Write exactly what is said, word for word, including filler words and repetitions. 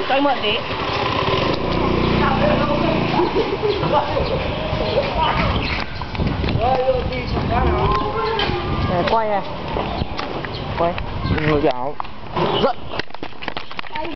Cho anh mượn tí. Quay à. Quay. Ngồi chảo. Giận.